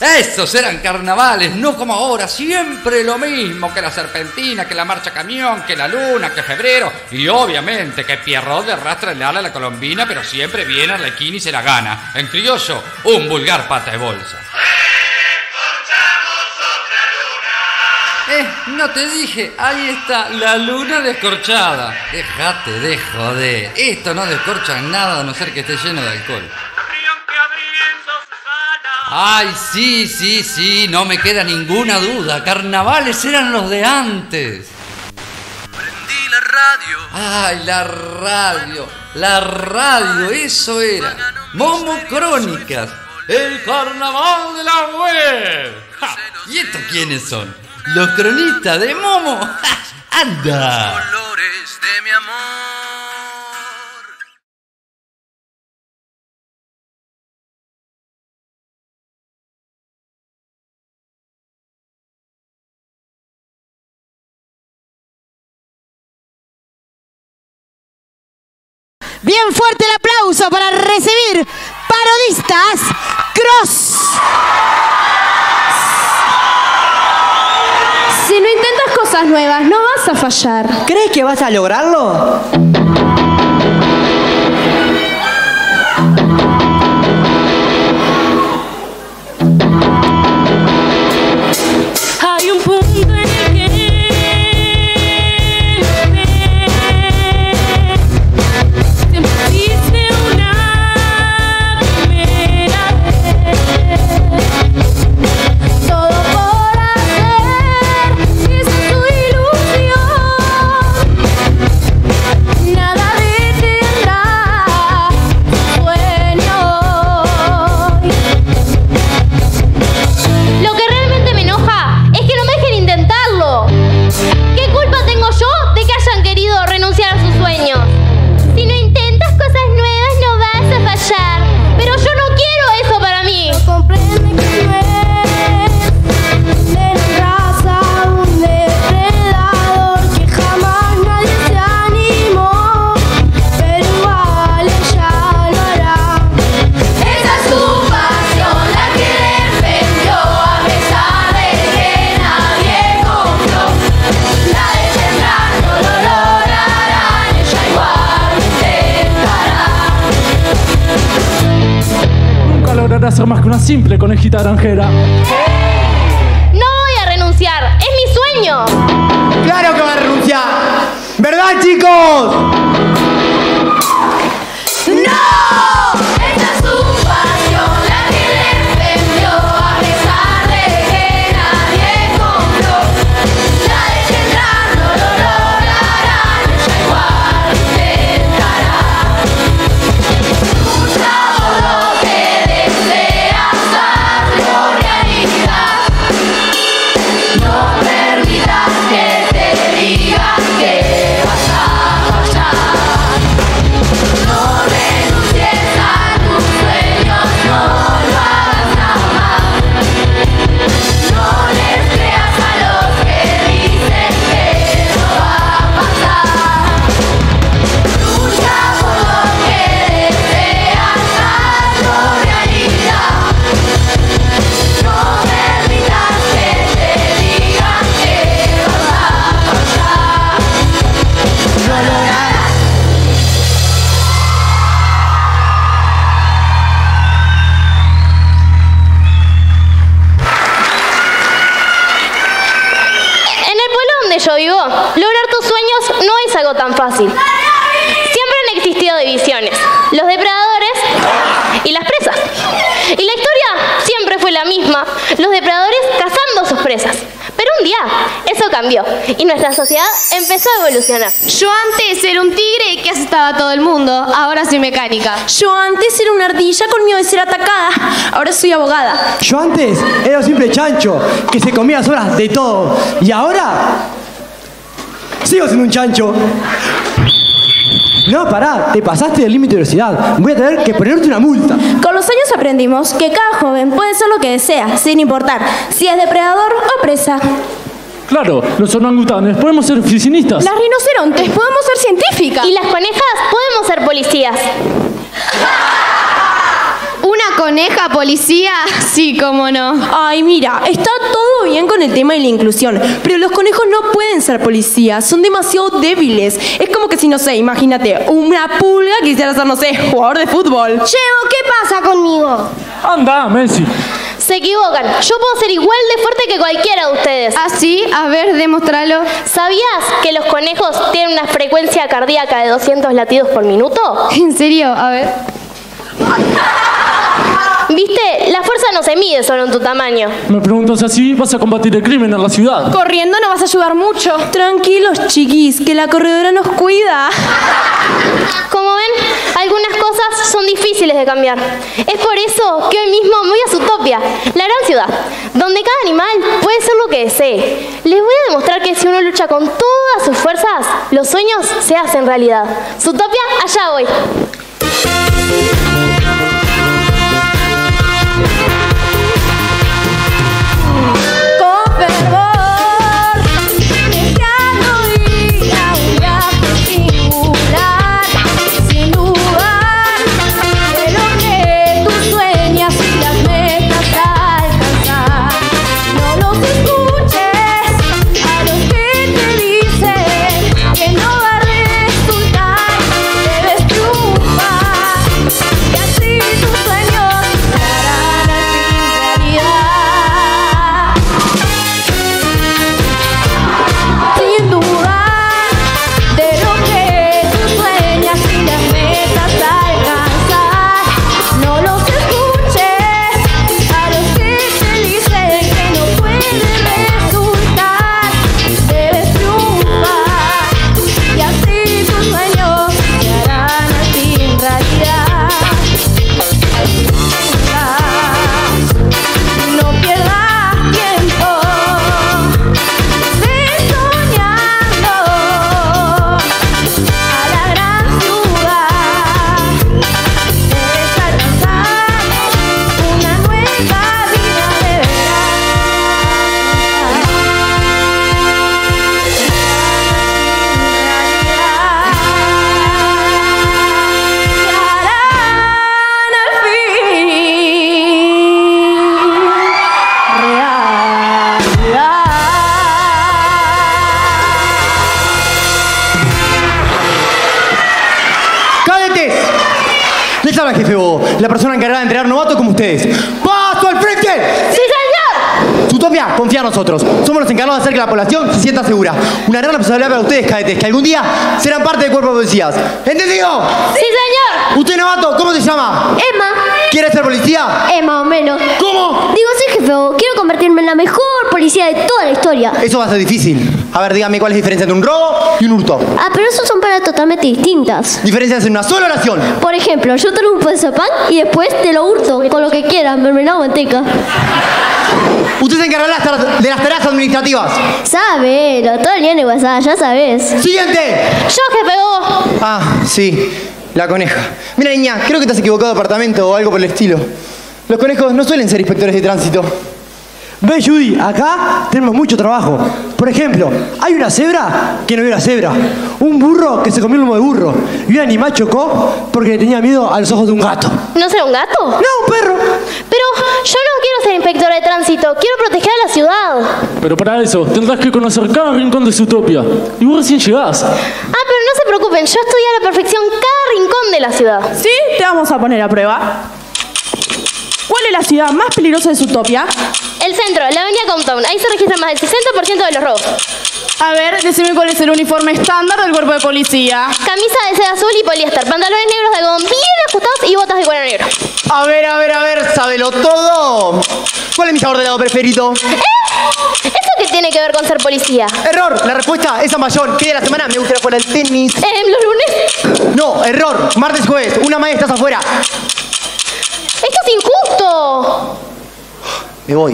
Estos eran carnavales, no como ahora, siempre lo mismo, que la serpentina, que la marcha camión, que la luna, que febrero, y obviamente que Pierrot de rastra el ala a la colombina, pero siempre viene Arlequín y se la gana. En criollo, un vulgar pata de bolsa. No te dije, ahí está, la luna descorchada. Déjate de joder, esto no descorcha nada a no ser que esté lleno de alcohol. Ay, sí, no me queda ninguna duda. Carnavales eran los de antes. Prendí la radio. Ay, la radio, eso era. Momo Crónicas, el carnaval de la web. ¡Ja! ¿Y estos quiénes son? Los cronistas de Momo. ¡Ja! ¡Anda! Colores de mi amor. Bien fuerte el aplauso para recibir Parodistas Cross. Si no intentas cosas nuevas, no vas a fallar. ¿Crees que vas a lograrlo? Hay un punto en el que siempre existe una primera vez. Todo por hacer que es tu ilusión. Nada detendrá tu sueño hoy. Lo que realmente me enoja es que no me dejen intentarlo. ¿Qué culpa tengo yo de que hayan querido renunciar a sus sueños? Si no intentas cosas nuevas no vas a fallar. Pero yo no quiero eso para mí. No comprende que no es de la raza un depredador, que jamás nadie se animó, pero igual ella lo hará. Esa es su pasión, la que defendió a pesar de que nadie compró. La de temblar no lo lograrán, ella igual lo intentará. Nunca lograrás ser más que una simple conejita granjera. No voy a renunciar, es mi sueño. ¡Claro que va a renunciar! ¿Verdad, chicos? ¡No! Esa es su pasión, la que defendió a pesar de que nadie compró. La de temblar no lo lograrán, ella igual lo intentará. Lucha por lo que deseas, hazlo realidad. No permitas que te digan que vas a fallar. No renuncies a tus sueños, no lo hagas jamás. No les creas a los que dicen que no va a pasar. Lucha por lo que deseas, hazlo realidad. No permitas que te digan que vas a fallar. No lo harás. En el pueblo donde yo vivo, lograr tus sueños no es algo tan fácil. Siempre han existido divisiones, los depredadores y las presas. Y la historia siempre fue la misma, los depredadores cazando sus presas. Pero un día eso cambió y nuestra sociedad empezó a evolucionar. Yo antes era un tigre que asustaba a todo el mundo, ahora soy mecánica. Yo antes era una ardilla con miedo de ser atacada. Ahora soy abogada. Yo antes era un simple chancho que se comía las horas de todo. Y ahora sigo siendo un chancho. No, pará, te pasaste del límite de velocidad. Voy a tener que ponerte una multa. Con los años aprendimos que cada joven puede ser lo que desea, sin importar si es depredador o presa. Claro, los orangutanes podemos ser oficinistas. Las rinocerontes podemos ser científicas. Y las conejas podemos ser policías. Una coneja, policía? Sí, cómo no. Ay, mira, está todo bien con el tema de la inclusión, pero los conejos no pueden ser policías, son demasiado débiles. Es como que si, no sé, imagínate, una pulga quisiera ser, no sé, jugador de fútbol. Chevo, ¿qué pasa conmigo? Anda, Messi. Se equivocan. Yo puedo ser igual de fuerte que cualquiera de ustedes. ¿Ah, sí? A ver, demostralo. ¿Sabías que los conejos tienen una frecuencia cardíaca de 200 latidos por minuto? ¿En serio? A ver. ¿Viste? La fuerza no se mide solo en tu tamaño. Me pregunto si así vas a combatir el crimen en la ciudad. Corriendo no vas a ayudar mucho. Tranquilos, chiquis, que la corredora nos cuida. Como ven, algunas cosas son difíciles de cambiar. Es por eso que hoy mismo me voy a Zootopia, la gran ciudad, donde cada animal puede ser lo que desee. Les voy a demostrar que si uno lucha con todas sus fuerzas, los sueños se hacen realidad. Zootopia, allá voy. Con fervor, deseando ir a un viaje singular, sin dudar de lo que tú sueñas y las metas a alcanzar. No los escuches a los que te dicen que no va a resultar. Debes triunfar y así tus sueños se harán al fin realidad. Sin dudar de lo que tú sueñas y las metas a alcanzar. No los escuches a los que te dicen que no puede resultar. Debes triunfar y así tus sueños se harán al fin realidad. No pierdas tiempo ve soñando a la gran ciudad. Debes alcanzar una nueva vida de verdad. Se harán al fin realidad. ¡Cadetes! Les habla el jefe Bobo, la persona encargada de entrenar novatos como ustedes. ¡Paso al frente! ¡Sí, señor! Zootopia, confía en nosotros. Somos los encargados de hacer que la población se sienta segura. Una gran responsabilidad para ustedes, cadetes, que algún día serán parte del cuerpo de policías. ¿Entendido? ¡Sí, señor! Usted, novato, ¿cómo se llama? Emma, ¿Quiere ser policía? más o menos. ¿Cómo? Digo, sí, jefe, quiero convertirme en la mejor policía de toda la historia. Eso va a ser difícil. A ver, dígame cuál es la diferencia entre un robo y un hurto. Ah, pero esos son palabras totalmente distintas. Diferencias en una sola oración. Por ejemplo, yo te lo un pedazo de pan y después te lo hurto con lo que quieras, mermelada o manteca. Usted se encargará de las tareas administrativas. Sabelo, todo el día en el WhatsApp, ya sabes. ¡Siguiente! Yo, jefe Bobo. Ah, sí, la coneja. Mira, niña, creo que te has equivocado de apartamento o algo por el estilo. Los conejos no suelen ser inspectores de tránsito. Ve, Judy, acá tenemos mucho trabajo. Por ejemplo, hay una cebra que no vio la cebra, un burro que se comió el lomo de burro y un animal chocó porque le tenía miedo a los ojos de un gato. ¿No será un gato? No, un perro. Pero yo no quiero ser inspectora de tránsito, quiero proteger a la ciudad. Pero para eso tendrás que conocer cada rincón de Zootopia. Y vos recién llegás. Ah, pero no se preocupen, yo estudié a la perfección cada rincón de la ciudad. Sí, te vamos a poner a prueba. ¿Cuál es la ciudad más peligrosa de Zootopia? El centro, la avenida Compton, ahí se registran más del 60% de los robos. A ver, decime cuál es el uniforme estándar del cuerpo de policía. Camisa de seda azul y poliéster, pantalones negros de algodón bien ajustados y botas de cuero negro. A ver, sábelo todo. ¿Cuál es mi sabor de helado preferido? ¿Eso qué tiene que ver con ser policía? Error, la respuesta es Amazon. ¿Qué día de la semana me gustaría jugar al tenis? ¿Los lunes? No, error. Martes, jueves, una más estás afuera. ¡Esto es injusto! Me voy.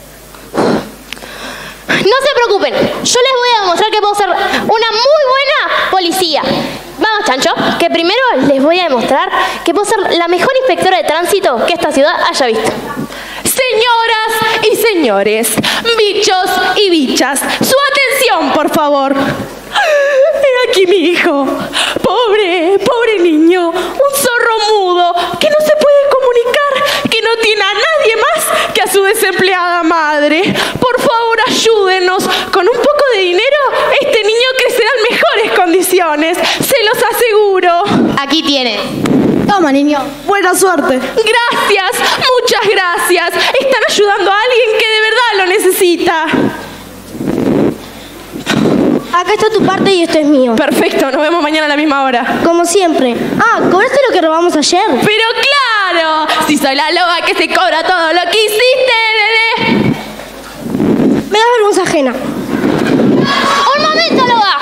No se preocupen, yo les voy a demostrar que puedo ser una muy buena policía. Vamos, Chancho, que primero les voy a demostrar que puedo ser la mejor inspectora de tránsito que esta ciudad haya visto. Señoras y señores, bichos y bichas, su atención, por favor. He aquí mi hijo. Pobre niño. Un zorro mudo que no se puede comunicar, que no próxima, niño. Buena suerte. Gracias, muchas gracias. Están ayudando a alguien que de verdad lo necesita. Acá está tu parte y esto es mío. Perfecto, nos vemos mañana a la misma hora. Como siempre. Ah, ¿cobraste lo que robamos ayer? Pero claro, si soy la loba que se cobra todo lo que hiciste, bebé. Me da vergüenza ajena. ¡Un momento, loba!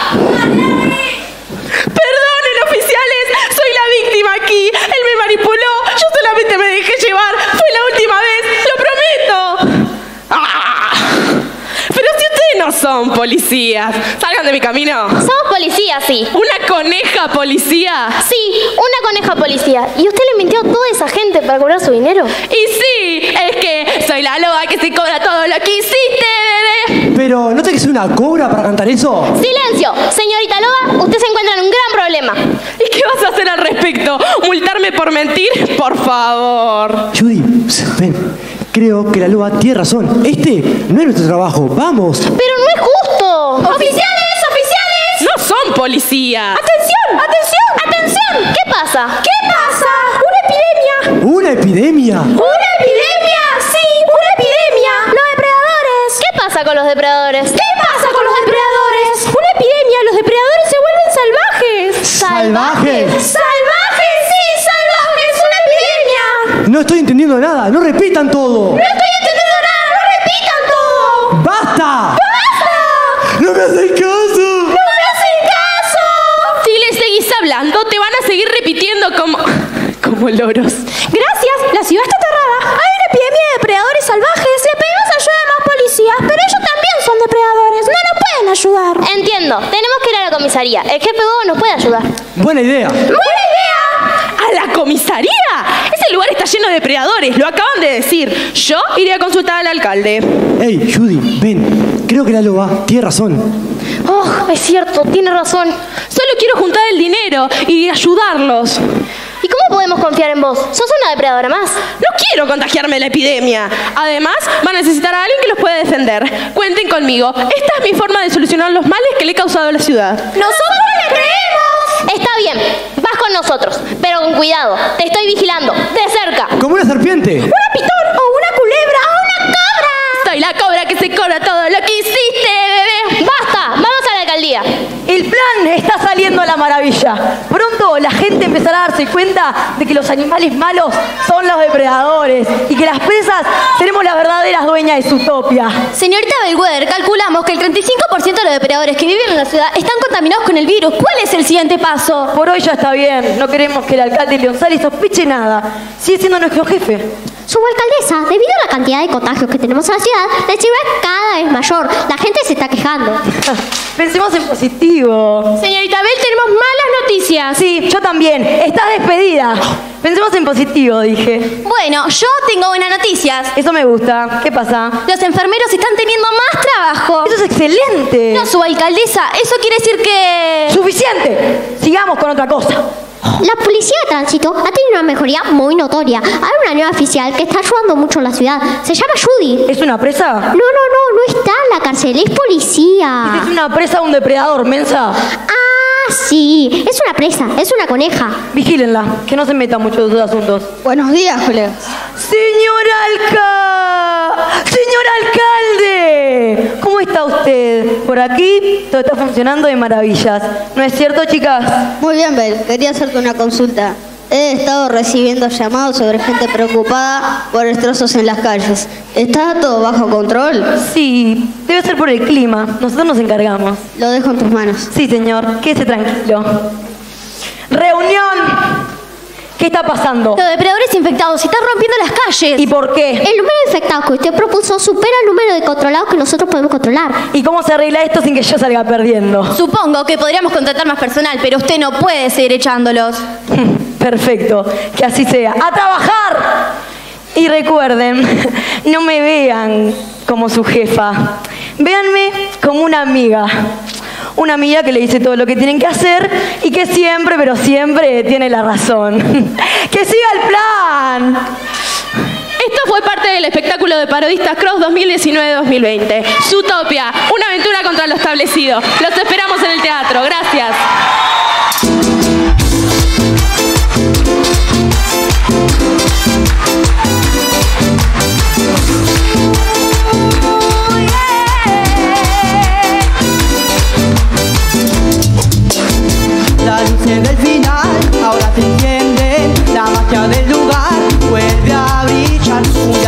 Perdonen, oficiales, soy la víctima aquí. Él me manipuló, yo solamente me dejé llevar. Fue la última vez, lo prometo. ¡Ah! Pero si ustedes no son policías, salgan de mi camino. Somos policías, sí. ¿Una coneja policía? Sí, una coneja policía. ¿Y usted le mintió a toda esa gente para cobrar su dinero? Y sí, es que soy la loba que se cobra todo lo que hiciste, bebé. Pero, ¿no te que soy una cobra para cantar eso? ¡Silencio! Señorita Loba, usted se encuentra en un gran problema. ¿Y qué vas a hacer al respecto? ¿Multarme por mentir? Por favor. Judy, ven. Creo que la loba tiene razón. Este no es nuestro trabajo. ¡Vamos! Pero no es justo. ¡Oficiales! ¡Oficiales! No son policías. ¡Atención! ¡Atención! ¡Atención! ¿Qué pasa? ¿Qué pasa? ¡Una epidemia! ¿Una epidemia? ¡Una epidemia! ¡Sí! ¡Una epidemia! ¡Los depredadores! ¿Qué pasa con los depredadores? ¿Qué pasa con los depredadores? ¡Una epidemia! ¡Los depredadores se vuelven salvajes! ¿Salvajes? ¡Salvajes! ¡Sí! ¡Salvajes! ¡Una epidemia! No estoy entendiendo nada. No repitan todo. ¡No estoy entendiendo nada! ¡No repitan todo! ¡Basta! ¡Basta! ¡No me hacen caso! ¡No me hacen caso! Si les seguís hablando, te van a seguir repitiendo como loros. Gracias, la ciudad está aterrada. Hay una epidemia de depredadores salvajes. Le pedimos ayuda a más policías, pero ellos también son depredadores. No nos pueden ayudar. Entiendo. Tenemos que ir a la comisaría. El jefe Bobo nos puede ayudar. Buena idea. ¡Buena idea! ¿A la comisaría? Ese lugar está lleno de depredadores, lo acaban de decir. Yo iré a consultar al alcalde. Hey, Judy, ven. Creo que la loba tiene razón. Oh, es cierto. Tiene razón. Solo quiero juntar el dinero y ayudarlos. ¿Y cómo podemos confiar en vos? Sos una depredadora más. No quiero contagiarme de la epidemia. Además, van a necesitar a alguien que los pueda defender. Cuenten conmigo. Esta es mi forma de solucionar los males que le he causado a la ciudad. ¡Nosotros le creemos! Está bien. Vas con nosotros. Pero con cuidado. Te estoy vigilando. De cerca. Como una serpiente. ¡Un pitón o una culebra o una cobra! Soy la cobra que se cobra todo lo que hiciste, bebé. ¡Basta! Vamos a la alcaldía. El plan está saliendo a la maravilla. Pronto la gente empezará a darse cuenta de que los animales malos son los depredadores y que las presas seremos las verdaderas dueñas de su utopia. Señorita Bellwether, calculamos que el 35% de los depredadores que viven en la ciudad están contaminados con el virus. ¿Cuál es el siguiente paso? Por hoy ya está bien. No queremos que el alcalde Leonzali sospeche nada. Sigue siendo nuestro jefe. Subalcaldesa, debido a la cantidad de contagios que tenemos en la ciudad, la ciudad es cada vez mayor. La gente se está quejando. Pensemos en positivo. Señorita Bell, tenemos malas noticias. Sí, yo también. Estás despedida. Pensemos en positivo, dije. Bueno, yo tengo buenas noticias. Eso me gusta. ¿Qué pasa? Los enfermeros están teniendo más trabajo. Eso es excelente. No, subalcaldesa, eso quiere decir que... ¡Suficiente! Sigamos con otra cosa. La policía de tránsito ha tenido una mejoría muy notoria. Hay una nueva oficial que está ayudando mucho a la ciudad. Se llama Judy. ¿Es una presa? No está en la cárcel, es policía. Es una presa de un depredador, mensa. Ah, sí, es una presa, es una coneja. Vigílenla, que no se meta mucho en sus asuntos. Buenos días, colegas. ¡Señor alcalde! ¿Cómo está usted? Por aquí todo está funcionando de maravillas. ¿No es cierto, chicas? Muy bien, Bel. Quería hacerte una consulta. He estado recibiendo llamados sobre gente preocupada por destrozos en las calles. ¿Está todo bajo control? Sí, debe ser por el clima. Nosotros nos encargamos. Lo dejo en tus manos. Sí, señor. Quédese tranquilo. ¡Reunión! ¿Qué está pasando? Los depredadores infectados se están rompiendo las calles. ¿Y por qué? El número de infectados que usted propuso supera el número de controlados que nosotros podemos controlar. ¿Y cómo se arregla esto sin que yo salga perdiendo? Supongo que podríamos contratar más personal, pero usted no puede seguir echándolos. Perfecto, que así sea. ¡A trabajar! Y recuerden, no me vean como su jefa. Véanme como una amiga. Una amiga que le dice todo lo que tienen que hacer y que siempre, pero siempre tiene la razón. ¡Que siga el plan! Esto fue parte del espectáculo de Parodistas Cross 2019-2020. Zootopia, una aventura contra lo establecido. Los esperamos en el teatro. Gracias. lugar vuelve a brillar. Un